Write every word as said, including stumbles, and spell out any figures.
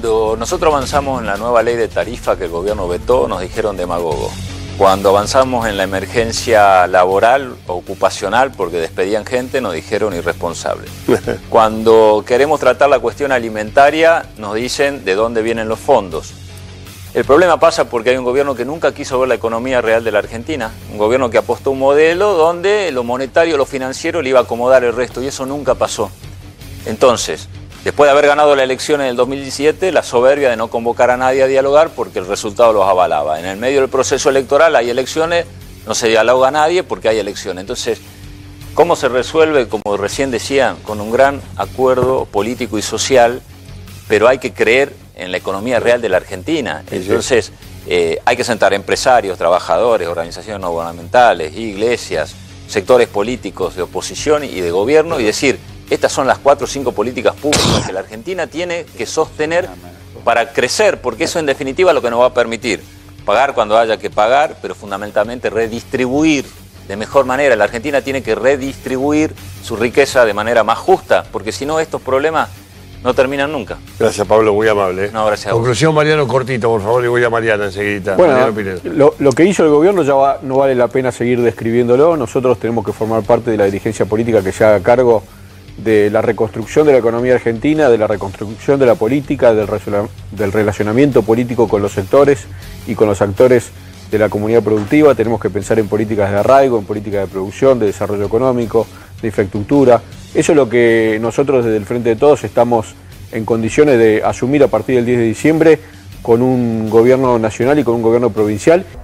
Cuando nosotros avanzamos en la nueva ley de tarifa que el gobierno vetó, nos dijeron demagogo. Cuando avanzamos en la emergencia laboral, ocupacional, porque despedían gente, nos dijeron irresponsable. Cuando queremos tratar la cuestión alimentaria, nos dicen de dónde vienen los fondos. El problema pasa porque hay un gobierno que nunca quiso ver la economía real de la Argentina, un gobierno que apostó un modelo donde lo monetario, lo financiero le iba a acomodar el resto, y eso nunca pasó. Entonces, después de haber ganado la elección en el dos mil diecisiete, la soberbia de no convocar a nadie a dialogar porque el resultado los avalaba. En el medio del proceso electoral hay elecciones, no se dialoga a nadie porque hay elecciones. Entonces, ¿cómo se resuelve? Como recién decían, con un gran acuerdo político y social, pero hay que creer en la economía real de la Argentina. Entonces, eh, hay que sentar empresarios, trabajadores, organizaciones no gubernamentales, iglesias, sectores políticos de oposición y de gobierno y decir, estas son las cuatro o cinco políticas públicas que la Argentina tiene que sostener para crecer, porque eso en definitiva es lo que nos va a permitir pagar cuando haya que pagar, pero fundamentalmente redistribuir de mejor manera. La Argentina tiene que redistribuir su riqueza de manera más justa, porque si no estos problemas no terminan nunca. Gracias, Pablo, muy amable. No, gracias a vos. Conclusión, Mariano, cortito, por favor, y voy a Mariana enseguida. Bueno, lo, lo que hizo el gobierno ya va, no vale la pena seguir describiéndolo. Nosotros tenemos que formar parte de la dirigencia política que se haga cargo de la reconstrucción de la economía argentina, de la reconstrucción de la política, del, del relacionamiento político con los sectores y con los actores de la comunidad productiva. Tenemos que pensar en políticas de arraigo, en políticas de producción, de desarrollo económico, de infraestructura. Eso es lo que nosotros desde el Frente de Todos estamos en condiciones de asumir a partir del diez de diciembre con un gobierno nacional y con un gobierno provincial.